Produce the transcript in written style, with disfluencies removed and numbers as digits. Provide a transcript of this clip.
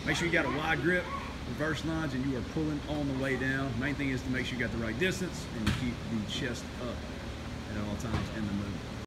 Make sure you got a wide grip, reverse lunge, and you are pulling on the way down. Main thing is to make sure you got the right distance and you keep the chest up at all times in the movement.